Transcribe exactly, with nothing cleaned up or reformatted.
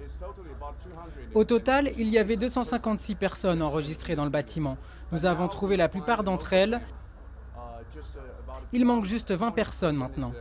Au total, il y avait deux cent cinquante-six personnes enregistrées dans le bâtiment. Nous avons trouvé la plupart d'entre elles. Il manque juste vingt personnes maintenant.